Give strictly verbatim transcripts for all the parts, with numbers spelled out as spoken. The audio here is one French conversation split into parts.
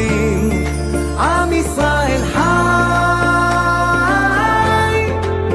גדולים, עם ישראל חי,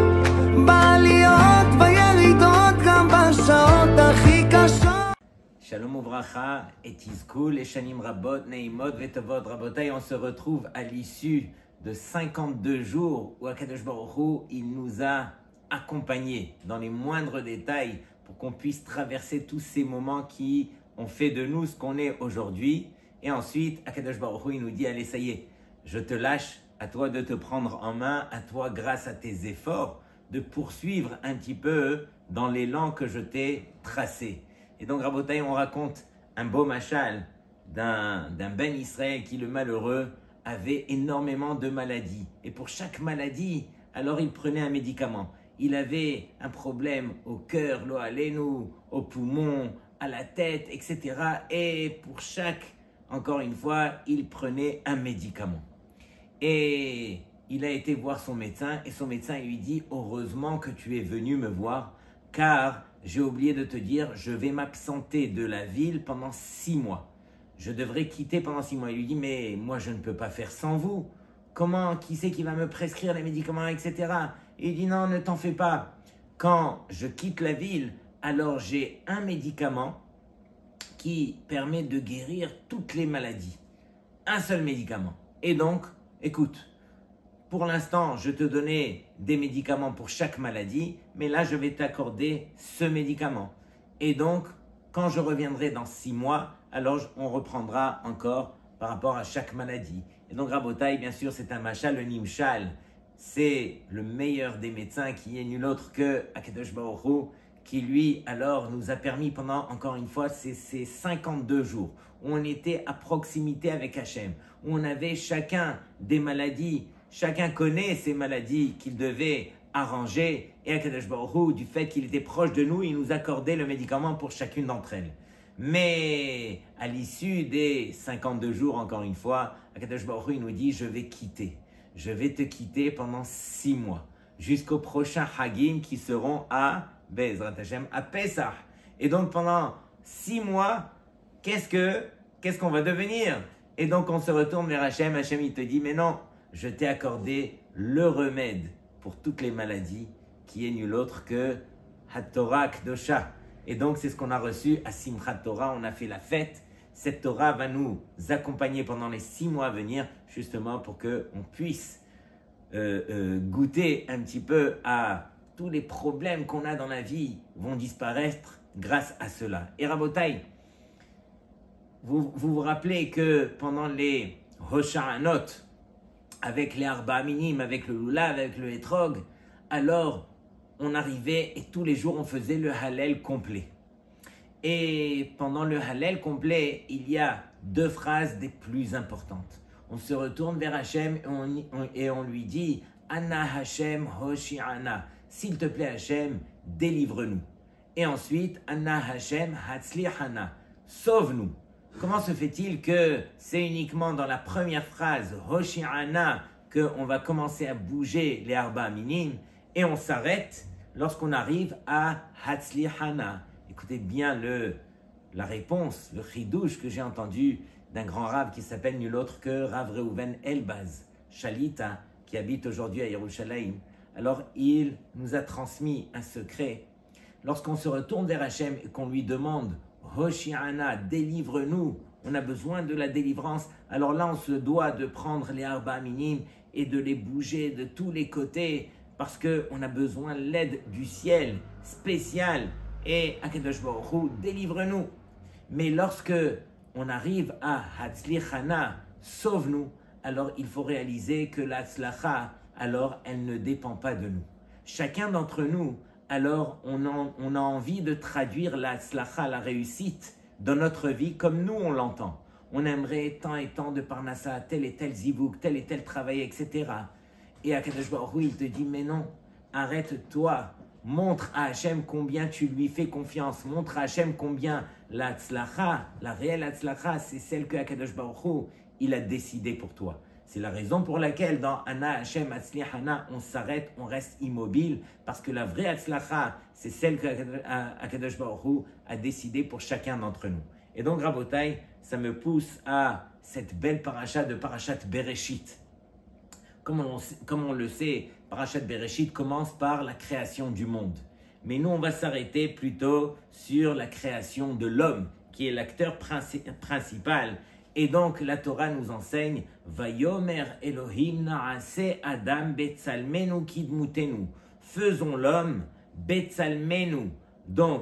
בעליות וירידות גם בשעות הכי קשות. Shalom Ouvracha et Tizkul et Shanim Rabot, Neimot Vetovot Rabotai, on se retrouve à l'issue de cinquante-deux jours où Akadosh Baruch Hu, il nous a accompagnés dans les moindres détails pour qu'on puisse traverser tous ces moments qui ont fait de nous ce qu'on est aujourd'hui. Et ensuite, Akadosh Baruch Hu, il nous dit, allez, ça y est, je te lâche, à toi de te prendre en main, à toi, grâce à tes efforts, de poursuivre un petit peu dans l'élan que je t'ai tracé. Et donc, Rabotai, on raconte un beau machal d'un d'un Ben Israël qui, le malheureux, avait énormément de maladies. Et pour chaque maladie, alors il prenait un médicament. Il avait un problème au cœur, lo alenu, au poumon, à la tête, et cetera. Et pour chaque, encore une fois, il prenait un médicament. Et il a été voir son médecin et son médecin lui dit « Heureusement que tu es venu me voir, car j'ai oublié de te dire, je vais m'absenter de la ville pendant six mois. Je devrais quitter pendant six mois. » Il lui dit « Mais moi, je ne peux pas faire sans vous. Comment, qui c'est qui va me prescrire les médicaments, et cetera » Et il dit « Non, ne t'en fais pas. Quand je quitte la ville, alors j'ai un médicament qui permet de guérir toutes les maladies. Un seul médicament. Et donc, écoute, pour l'instant, je te donnais des médicaments pour chaque maladie, mais là, je vais t'accorder ce médicament. Et donc, quand je reviendrai dans six mois, alors on reprendra encore par rapport à chaque maladie. Et donc, Rabotai, bien sûr, c'est un machal, le nimshal. C'est le meilleur des médecins qui est nul autre que Akadosh Baruch Hu, qui lui, alors, nous a permis pendant, encore une fois, ces, ces cinquante-deux jours, où on était à proximité avec Hachem, où on avait chacun des maladies. Chacun connaît ces maladies qu'il devait arranger. Et Akadosh Baruch Hu, du fait qu'il était proche de nous, il nous accordait le médicament pour chacune d'entre elles. Mais à l'issue des cinquante-deux jours, encore une fois, Akadosh Baruch Hu, il nous dit, je vais quitter. Je vais te quitter pendant six mois, jusqu'aux prochains Hagim qui seront à Bezrat Hashem, à Pesach. Et donc pendant six mois, qu'est-ce que, qu'est-ce qu'on va devenir? Et donc on se retourne vers Hashem. Hashem, il te dit, mais non, je t'ai accordé le remède pour toutes les maladies qui est nul autre que HaTorah Kdosha. Et donc c'est ce qu'on a reçu à Simchat Torah, on a fait la fête. Cette Torah va nous accompagner pendant les six mois à venir, justement pour qu'on puisse euh, euh, goûter un petit peu à tous les problèmes qu'on a dans la vie vont disparaître grâce à cela. Et Rabotai, vous, vous vous rappelez que pendant les Hosha'anot, avec les Arba Minim, avec le Lulav, avec le Etrog, alors on arrivait et tous les jours on faisait le Hallel complet. Et pendant le Hallel complet, il y a deux phrases des plus importantes. On se retourne vers Hachem et on, on, et on lui dit « Anna Hachem Hoshi'ana » s'il te plaît Hachem, délivre-nous. Et ensuite « Anna Hachem Hatzli'ana » sauve-nous. Comment se fait-il que c'est uniquement dans la première phrase « Hoshi'ana » qu'on va commencer à bouger les Arba Minim et on s'arrête lorsqu'on arrive à Hatzli'ana. Écoutez bien le, la réponse, le chidouche que j'ai entendu d'un grand rave qui s'appelle nul autre que Rav Reuven Elbaz, Shalita, qui habite aujourd'hui à Yerushalayim. Alors il nous a transmis un secret. Lorsqu'on se retourne vers Hachem et qu'on lui demande « Hoshi'ana, délivre-nous », on a besoin de la délivrance. Alors là, on se doit de prendre les Arba Minim et de les bouger de tous les côtés parce qu'on a besoin de l'aide du ciel spécial. Et Akadosh Baruch Hu, délivre-nous. Mais lorsque on arrive à Hatzli'ana, sauve-nous, alors il faut réaliser que la Tzlacha, alors elle ne dépend pas de nous. Chacun d'entre nous, alors on a, on a envie de traduire la Tzlacha, la réussite, dans notre vie comme nous on l'entend. On aimerait tant et tant de parnassa, tel et tel zibouk, tel et tel travail, et cetera. Et Akadosh Baruch Hu, il te dit, mais non, arrête-toi. Montre à Hachem combien tu lui fais confiance. Montre à Hachem combien la tzlacha, la réelle tzlacha, c'est celle que Akadosh Baruch Hu, il a décidé pour toi. C'est la raison pour laquelle dans Anna Hachem Hatzli'ana, on s'arrête, on reste immobile, parce que la vraie tzlacha, c'est celle que Akadosh Baruch Hu a décidé pour chacun d'entre nous. Et donc, Rabotai, ça me pousse à cette belle paracha de Parashat Bereshit. Comme on, comme on le sait, Parashat Bereshit commence par la création du monde. Mais nous, on va s'arrêter plutôt sur la création de l'homme, qui est l'acteur princi- principal. Et donc, la Torah nous enseigne « Vayomer Elohim na'ase Adam betzalmenu kidmutenu » Faisons l'homme betzalmenu, donc,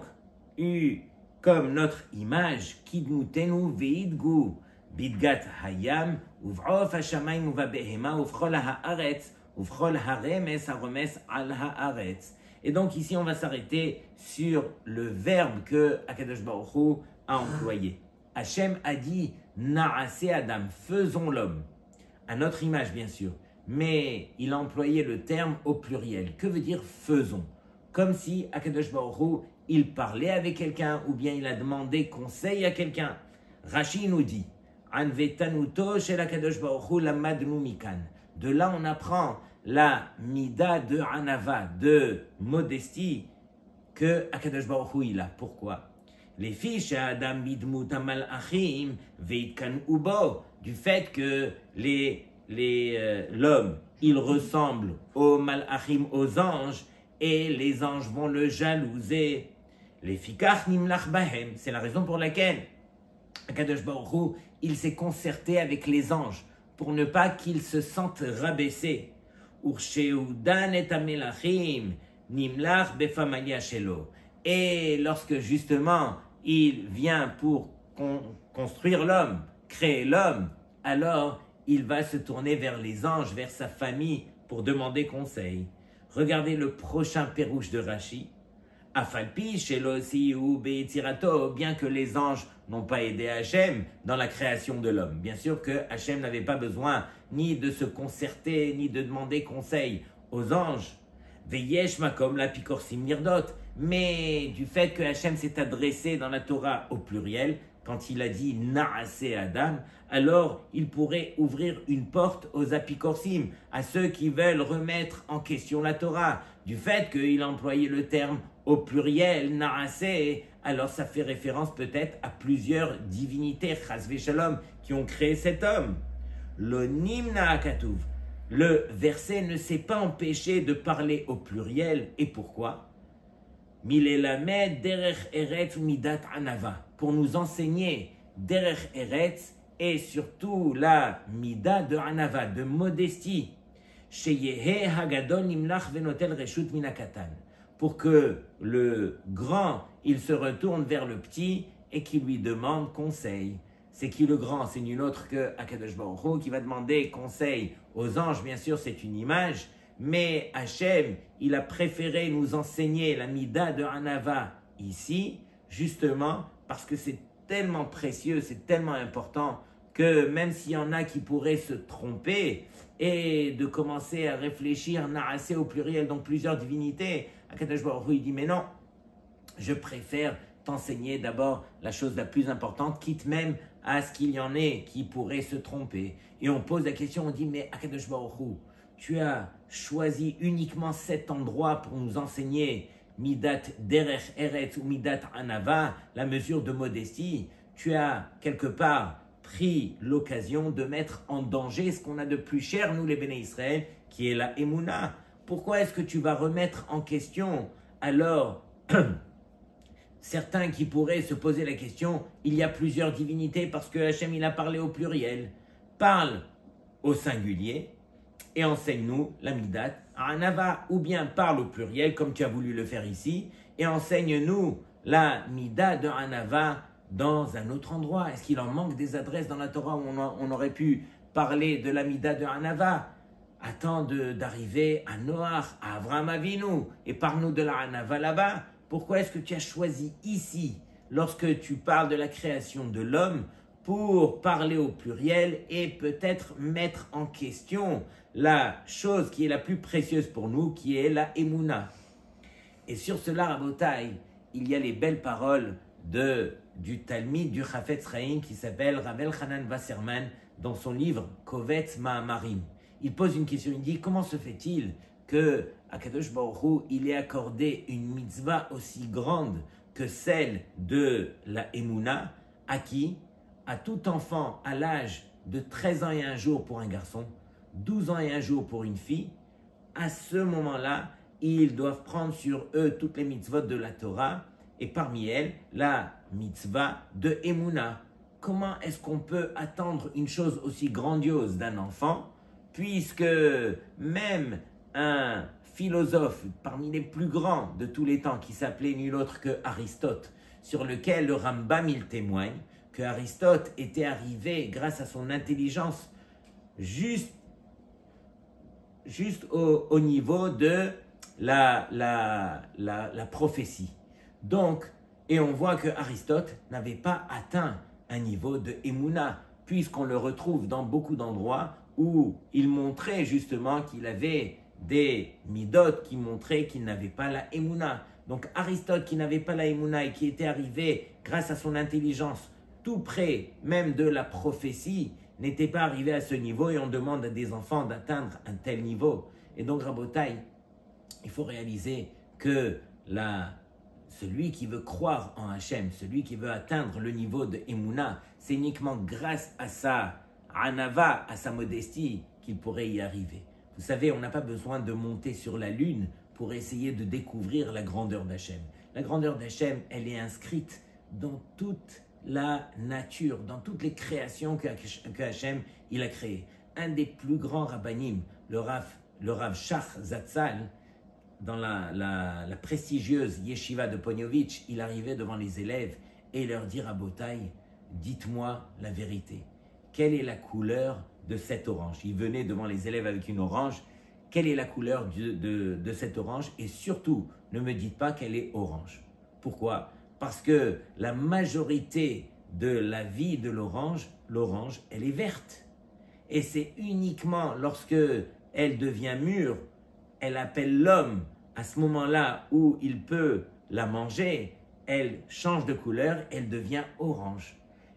eu comme notre image, kidmutenu veidgu, bidgat hayam, uv'of hashamayim uvabehema, uv'chol haaretz, uv'chol haremes haremes al haaretz. Et donc ici, on va s'arrêter sur le verbe que Akadosh Baruch Hu a employé. Hachem a dit Naase Adam, faisons l'homme, à notre image bien sûr, mais il a employé le terme au pluriel. Que veut dire faisons? Comme si Akadosh Baruch Hu, il parlait avec quelqu'un ou bien il a demandé conseil à quelqu'un. Rashi nous dit Anvetanuto shel Akadosh Baruch Hu lamadnu mikan. De là, on apprend la mida de anava, de modestie, que Akadosh Baruch Hu il a. Pourquoi? Les fiches Adam bidmut malachim veitkan ubo, du fait que les, les, euh, l'homme, il ressemble aux malachim, aux anges, et les anges vont le jalouser. Les fikach nimlach bahem, c'est la raison pour laquelle Akadosh Baruch Hu, il s'est concerté avec les anges pour ne pas qu'ils se sentent rabaissés. Ursheudan et amelachim nimlach befamalia shelo. Et lorsque justement il vient pour con- construire l'homme, créer l'homme, alors il va se tourner vers les anges, vers sa famille pour demander conseil. Regardez le prochain pérouche de Rashi. Afalpi shelo siu beitirato, bien que les anges n'ont pas aidé Hachem dans la création de l'homme. Bien sûr que Hachem n'avait pas besoin ni de se concerter, ni de demander conseil aux anges. Veyesh makom la pikorsim nirdot. Mais du fait que Hachem s'est adressé dans la Torah au pluriel, quand il a dit Naase Adam, alors il pourrait ouvrir une porte aux apikorsim, à ceux qui veulent remettre en question la Torah. Du fait qu'il a employé le terme au pluriel, Naase, alors ça fait référence peut-être à plusieurs divinités, Chasvé Shalom, qui ont créé cet homme. Le Nimna Akatuv, le verset ne s'est pas empêché de parler au pluriel. Et pourquoi? Milelamed derech eretz midat anava, pour nous enseigner derech eretz et surtout la mida de anava, de modestie. Sheyehe hagadol nimlach venotel reshut minakatan, pour que le grand, il se retourne vers le petit et qu'il lui demande conseil. C'est qui le grand? C'est nul autre que Akadosh Baruch Hu qui va demander conseil aux anges. Bien sûr, c'est une image, mais Hachem, il a préféré nous enseigner la mida de Hanava ici, justement parce que c'est tellement précieux, c'est tellement important que même s'il y en a qui pourraient se tromper et de commencer à réfléchir Naase au pluriel, donc plusieurs divinités, Akadosh Baruch Hu, il dit mais non, je préfère t'enseigner d'abord la chose la plus importante, quitte même à ce qu'il y en ait qui pourraient se tromper. Et on pose la question, on dit mais Akadosh Baruch Hu, tu as choisi uniquement cet endroit pour nous enseigner Midat Derech Eretz ou Midat Anava, la mesure de modestie. Tu as quelque part pris l'occasion de mettre en danger ce qu'on a de plus cher, nous les Béné Israël, qui est la Emouna. Pourquoi est-ce que tu vas remettre en question alors certains qui pourraient se poser la question, il y a plusieurs divinités parce que Hachem il a parlé au pluriel. Parle au singulier et enseigne-nous la Midat Anava, ou bien parle au pluriel comme tu as voulu le faire ici et enseigne-nous la Midat de Anava dans un autre endroit. Est-ce qu'il en manque des adresses dans la Torah où on, a, on aurait pu parler de la Midat de Anava? Attends de, d'arriver à Noach, à Avraham Avinu et parle-nous de la Anava là-bas. Pourquoi est-ce que tu as choisi ici, lorsque tu parles de la création de l'homme, pour parler au pluriel et peut-être mettre en question la chose qui est la plus précieuse pour nous, qui est la Emouna? Et sur cela, Rabotai, il y a les belles paroles de, du Talmid, du Chafetz Chaim, qui s'appelle Rav Elchanan Wasserman, dans son livre Kovetz Ma'amarim. Il pose une question, il dit, comment se fait-il que Akadosh Baruch Hu, il ait accordé une mitzvah aussi grande que celle de la Emouna, à qui? à tout enfant à l'âge de treize ans et un jour pour un garçon, douze ans et un jour pour une fille, à ce moment-là, ils doivent prendre sur eux toutes les mitzvot de la Torah et parmi elles, la mitzvah de Emouna. Comment est-ce qu'on peut attendre une chose aussi grandiose d'un enfant, puisque même un philosophe parmi les plus grands de tous les temps, qui s'appelait nul autre que Aristote, sur lequel le Rambam il témoigne, que Aristote était arrivé grâce à son intelligence juste, juste au, au niveau de la, la, la, la prophétie. Donc, et on voit que Aristote n'avait pas atteint un niveau de Emouna, puisqu'on le retrouve dans beaucoup d'endroits où il montrait justement qu'il avait des midotes qui montraient qu'il n'avait pas la Emouna. Donc Aristote qui n'avait pas la Emouna et qui était arrivé grâce à son intelligence tout près même de la prophétie, n'était pas arrivé à ce niveau et on demande à des enfants d'atteindre un tel niveau. Et donc Rabotai, il faut réaliser que la, celui qui veut croire en Hachem, celui qui veut atteindre le niveau de Emouna, c'est uniquement grâce à sa anava, à sa modestie, qu'il pourrait y arriver. Vous savez, on n'a pas besoin de monter sur la lune pour essayer de découvrir la grandeur d'Hachem. La grandeur d'Hachem, elle est inscrite dans toute la nature, dans toutes les créations que, que Hachem il a créées. Un des plus grands rabbanim, le Rav, le Rav Shach Zatzal, dans la, la, la prestigieuse yeshiva de Ponyovitch, il arrivait devant les élèves et leur dit Rabotai, dites-moi la vérité. Quelle est la couleur de cette orange? Il venait devant les élèves avec une orange. Quelle est la couleur de, de, de cette orange? Et surtout, ne me dites pas qu'elle est orange. Pourquoi? Parce que la majorité de la vie de l'orange, l'orange, elle est verte. Et c'est uniquement lorsque elle devient mûre, elle appelle l'homme à ce moment-là où il peut la manger, elle change de couleur, elle devient orange.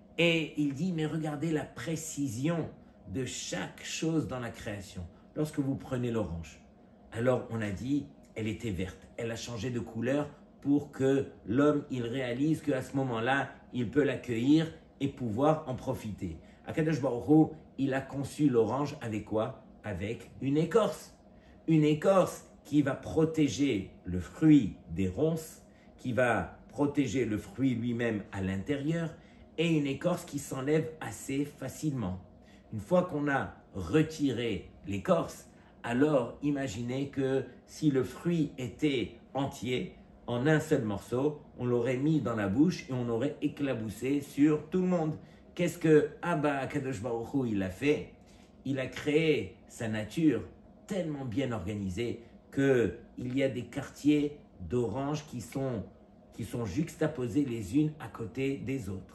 Et il dit, mais regardez la précision de chaque chose dans la création. Lorsque vous prenez l'orange, alors on a dit, elle était verte, elle a changé de couleur pour que l'homme, il réalise qu'à ce moment-là, il peut l'accueillir et pouvoir en profiter. Akadosh Baruch Hu, il a conçu l'orange avec quoi? Avec une écorce. Une écorce qui va protéger le fruit des ronces, qui va protéger le fruit lui-même à l'intérieur, et une écorce qui s'enlève assez facilement. Une fois qu'on a retiré l'écorce, alors imaginez que si le fruit était entier, en un seul morceau, on l'aurait mis dans la bouche et on aurait éclaboussé sur tout le monde. Qu'est-ce que Abba Akadosh Baruch Hu, il a fait? Il a créé sa nature tellement bien organisée qu'il y a des quartiers d'oranges qui sont, qui sont juxtaposés les unes à côté des autres.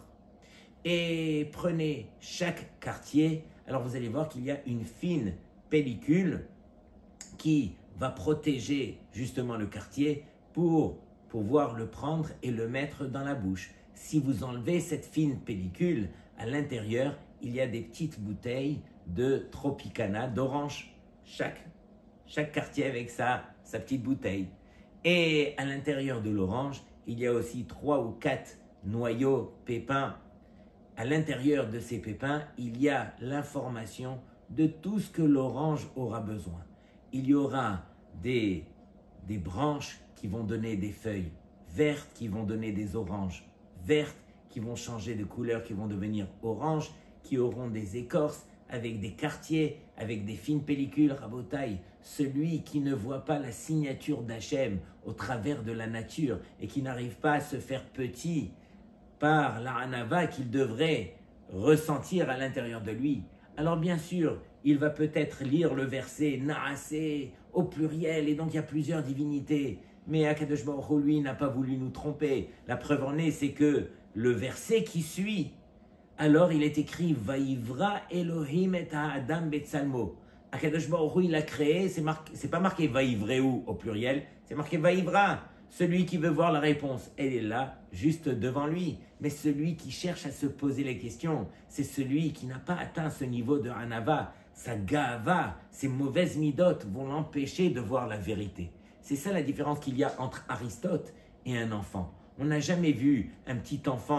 Et prenez chaque quartier, alors vous allez voir qu'il y a une fine pellicule qui va protéger justement le quartier pour pouvoir le prendre et le mettre dans la bouche. Si vous enlevez cette fine pellicule, à l'intérieur, il y a des petites bouteilles de Tropicana, d'orange. Chaque, chaque quartier avec sa, sa petite bouteille. Et à l'intérieur de l'orange, il y a aussi trois ou quatre noyaux pépins. À l'intérieur de ces pépins, il y a l'information de tout ce que l'orange aura besoin. Il y aura des, des branches qui vont donner des feuilles vertes, qui vont donner des oranges vertes, qui vont changer de couleur, qui vont devenir oranges, qui auront des écorces avec des quartiers, avec des fines pellicules. Rabotai, celui qui ne voit pas la signature d'Hachem au travers de la nature et qui n'arrive pas à se faire petit par la hanava qu'il devrait ressentir à l'intérieur de lui, alors bien sûr, il va peut-être lire le verset Naasé au pluriel, et donc il y a plusieurs divinités. Mais Akadosh Baruch Hu, lui, n'a pas voulu nous tromper. La preuve en est, c'est que le verset qui suit, alors il est écrit Vaïvra Elohim et Adam Betsalmo. Akadosh Baruch Hu, il a créé, c'est, marqué, c'est pas marqué Vaïvreu au pluriel, c'est marqué Vaïvra. Celui qui veut voir la réponse, elle est là, juste devant lui. Mais celui qui cherche à se poser les questions, c'est celui qui n'a pas atteint ce niveau de Hanava. Sa Gahava, ses mauvaises midotes vont l'empêcher de voir la vérité. C'est ça la différence qu'il y a entre Aristote et un enfant. On n'a jamais vu un petit enfant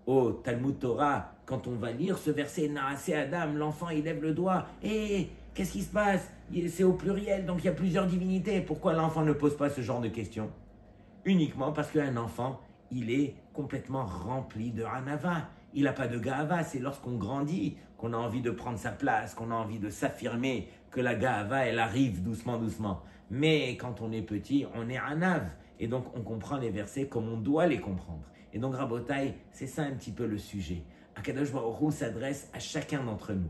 au Talmud Torah, quand on va lire ce verset, Naaseh Adam, l'enfant il lève le doigt, et qu'est-ce qui se passe? C'est au pluriel, donc il y a plusieurs divinités. Pourquoi l'enfant ne pose pas ce genre de questions? Uniquement parce qu'un enfant, il est complètement rempli de Hanava. Il n'a pas de Gahava. C'est lorsqu'on grandit qu'on a envie de prendre sa place, qu'on a envie de s'affirmer, que la Gahava, elle arrive doucement, doucement. Mais quand on est petit, on est Hanav. Et donc, on comprend les versets comme on doit les comprendre. Et donc, Rabotai, c'est ça un petit peu le sujet. Akadosh Baruch Hu s'adresse à chacun d'entre nous.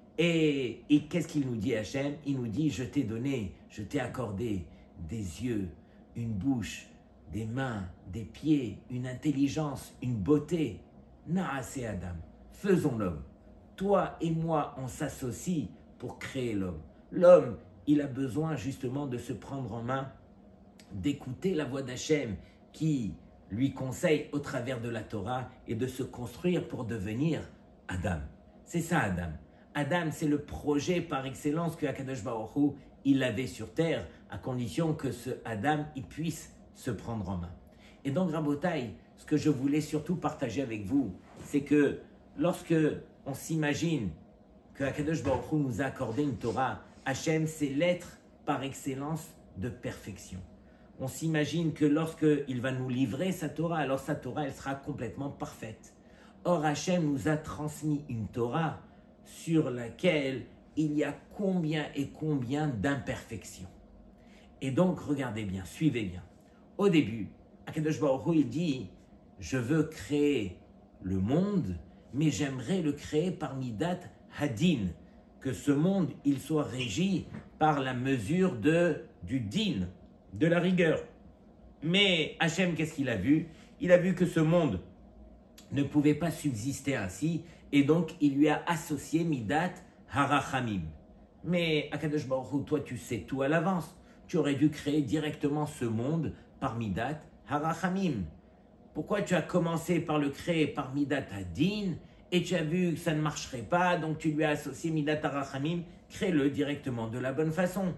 Et, et qu'est-ce qu'il nous dit, Hachem? Il nous dit, je t'ai donné, je t'ai accordé des yeux, une bouche, des mains, des pieds, une intelligence, une beauté. Naaseh Adam, faisons l'homme. Toi et moi, on s'associe pour créer l'homme. L'homme, il a besoin justement de se prendre en main, d'écouter la voix d'Hachem qui lui conseille au travers de la Torah et de se construire pour devenir Adam. C'est ça Adam. Adam, c'est le projet par excellence que Akadosh Baruch Hu, il avait sur terre, à condition que ce Adam, il puisse se prendre en main. Et donc, Rabotai, ce que je voulais surtout partager avec vous, c'est que lorsque on s'imagine que Akadosh Baruch Hu nous a accordé une Torah, Hachem, c'est l'être par excellence de perfection. On s'imagine que lorsqu'il va nous livrer sa Torah, alors sa Torah, elle sera complètement parfaite. Or, Hachem nous a transmis une Torah sur laquelle il y a combien et combien d'imperfections. Et donc, regardez bien, suivez bien. Au début, Akadosh Baruch Hu, il dit, je veux créer le monde, mais j'aimerais le créer par Midat Hadin, que ce monde, il soit régi par la mesure de, du din, de la rigueur. Mais Hachem, qu'est-ce qu'il a vu? Il a vu que ce monde ne pouvait pas subsister ainsi, et donc il lui a associé Midat Harachamim. Mais Akadosh Baruch Hu, toi tu sais tout à l'avance. Tu aurais dû créer directement ce monde par Midat Harachamim. Pourquoi tu as commencé par le créer par Midat Hadin et tu as vu que ça ne marcherait pas, donc tu lui as associé Midat Harachamim? Crée-le directement de la bonne façon.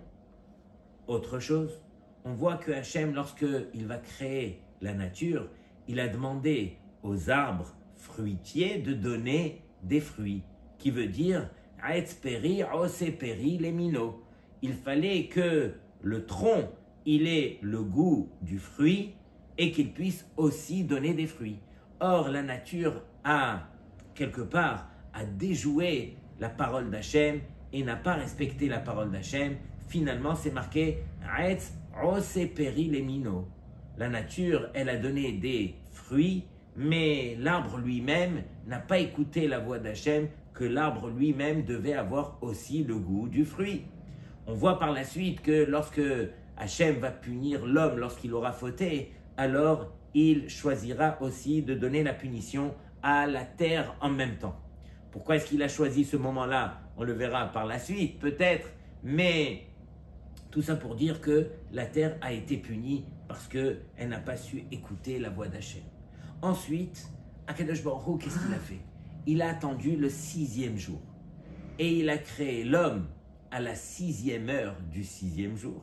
Autre chose, on voit que Hachem, lorsqu'il va créer la nature, il a demandé aux arbres fruitiers de donner des fruits, qui veut dire Aetz peri, ose peri, les mino. Il fallait que le tronc, il ait le goût du fruit et qu'il puisse aussi donner des fruits. Or, la nature a, quelque part, a déjoué la parole d'Hachem et n'a pas respecté la parole d'Hachem. Finalement, c'est marqué Aetz ose peri, les mino. La nature, elle a donné des fruits, mais l'arbre lui-même n'a pas écouté la voix d'Hachem, que l'arbre lui-même devait avoir aussi le goût du fruit. On voit par la suite que lorsque Hachem va punir l'homme lorsqu'il aura fauté, alors il choisira aussi de donner la punition à la terre en même temps. Pourquoi est-ce qu'il a choisi ce moment-là? On le verra par la suite, peut-être, mais tout ça pour dire que la terre a été punie parce qu'elle n'a pas su écouter la voix d'Hachem. Ensuite, Akadosh Baruch Hu, qu'est-ce qu'il a fait? Il a attendu le sixième jour et il a créé l'homme à la sixième heure du sixième jour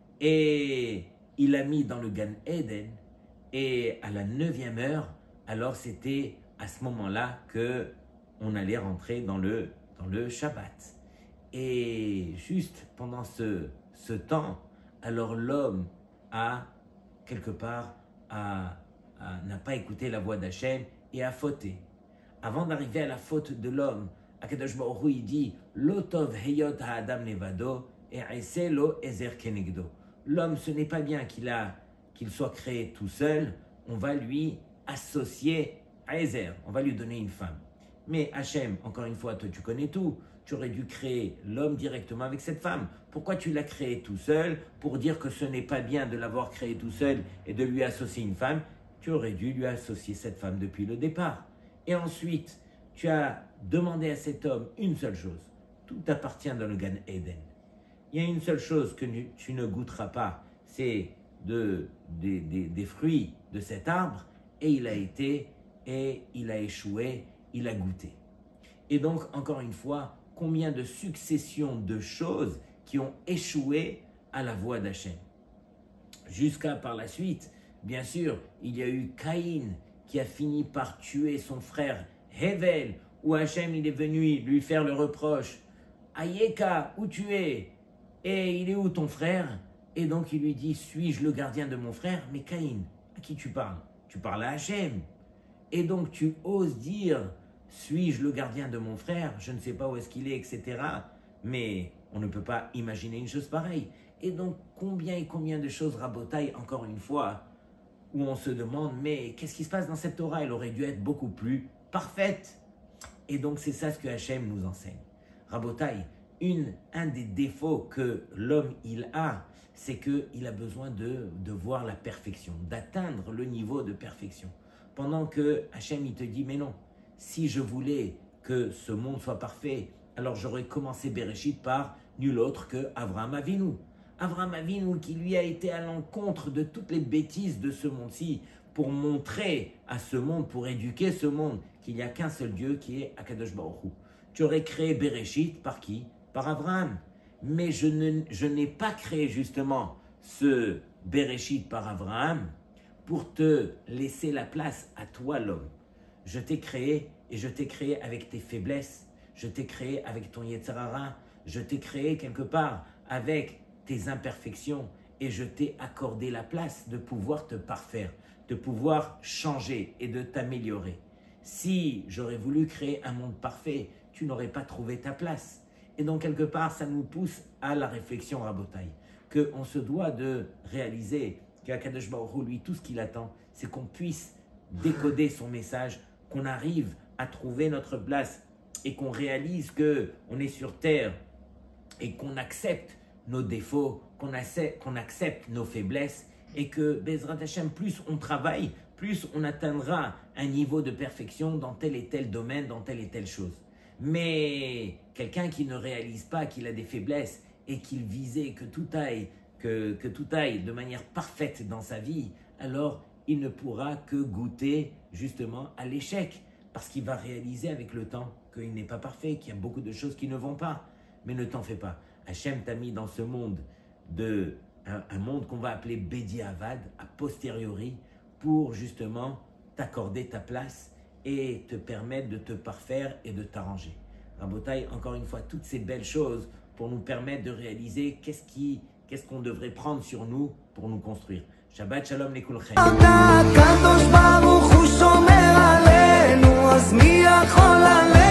et il l'a mis dans le Gan Eden et à la neuvième heure, alors c'était à ce moment-là que on allait rentrer dans le, dans le Shabbat. Et juste pendant ce, ce temps, alors l'homme a quelque part a n'a pas écouté la voix d'Hachem et a fauté. Avant d'arriver à la faute de l'homme, Akadosh Baruch Hu, il dit Lotov heyot ha'adam levado et ese lo ezer kenegdo. L'homme, ce n'est pas bien qu'il a qu'il soit créé tout seul, on va lui associer à Ezer, on va lui donner une femme. Mais Hachem, encore une fois, toi tu connais tout, tu aurais dû créer l'homme directement avec cette femme. Pourquoi tu l'as créé tout seul? Pour dire que ce n'est pas bien de l'avoir créé tout seul et de lui associer une femme. Tu aurais dû lui associer cette femme depuis le départ. Et ensuite, tu as demandé à cet homme une seule chose. Tout appartient dans le Gan Eden. Il y a une seule chose que tu ne goûteras pas, c'est de, de, de, des fruits de cet arbre. Et il a été, et il a échoué, il a goûté. Et donc, encore une fois, combien de successions de choses qui ont échoué à la voix d'Hachem. Jusqu'à par la suite, bien sûr, il y a eu Caïn qui a fini par tuer son frère Hevel, où Hachem il est venu lui faire le reproche. Ayeka, où tu es? Et il est où ton frère? Et donc il lui dit, suis-je le gardien de mon frère? Mais Caïn, à qui tu parles? Tu parles à Hachem. Et donc tu oses dire, suis-je le gardien de mon frère? Je ne sais pas où est-ce qu'il est, et cetera. Mais on ne peut pas imaginer une chose pareille. Et donc combien et combien de choses rabotaillent encore une fois, où on se demande, mais qu'est-ce qui se passe dans cette Torah? Elle aurait dû être beaucoup plus parfaite. Et donc c'est ça ce que Hachem nous enseigne. Rabotaille, une, un des défauts que l'homme il a, c'est qu'il a besoin de, de voir la perfection, d'atteindre le niveau de perfection. Pendant que Hachem il te dit, mais non, si je voulais que ce monde soit parfait, alors j'aurais commencé Bereshit par nul autre que Avraham Avinu. Avraham Avinu qui lui a été à l'encontre de toutes les bêtises de ce monde-ci pour montrer à ce monde, pour éduquer ce monde qu'il n'y a qu'un seul Dieu qui est Akadosh Baruch Hu. Tu aurais créé Bereshit par qui? Par Avraham. Mais je, ne, je n'ai pas créé justement ce Bereshit par Avraham pour te laisser la place à toi l'homme. Je t'ai créé et je t'ai créé avec tes faiblesses. Je t'ai créé avec ton Yetzer Hara. Je t'ai créé quelque part avec tes imperfections et je t'ai accordé la place de pouvoir te parfaire, de pouvoir changer et de t'améliorer. Si j'aurais voulu créer un monde parfait, tu n'aurais pas trouvé ta place. Et donc, quelque part, ça nous pousse à la réflexion, Rabotaï, qu'on se doit de réaliser qu'Akadosh Baruch Hu, lui, tout ce qu'il attend, c'est qu'on puisse décoder son message, qu'on arrive à trouver notre place et qu'on réalise qu'on est sur terre et qu'on accepte nos défauts, qu'on accepte, qu'on accepte nos faiblesses et que, Bezrat Hashem, plus on travaille, plus on atteindra un niveau de perfection dans tel et tel domaine, dans telle et telle chose. Mais quelqu'un qui ne réalise pas qu'il a des faiblesses et qu'il visait que tout aille, que, que tout aille de manière parfaite dans sa vie, alors il ne pourra que goûter justement à l'échec parce qu'il va réaliser avec le temps qu'il n'est pas parfait, qu'il y a beaucoup de choses qui ne vont pas. Mais ne t'en fais pas. Hachem t'a mis dans ce monde, de, un, un monde qu'on va appeler Bedi Avad, a posteriori, pour justement t'accorder ta place et te permettre de te parfaire et de t'arranger. Rabotaï, encore une fois, toutes ces belles choses pour nous permettre de réaliser qu'est-ce qui, qu'est-ce qu'on devrait prendre sur nous pour nous construire. Shabbat Shalom Lekulchem. אתה הקדוש ברוך הוא שומר עלינו, אז מי יכול עלינו?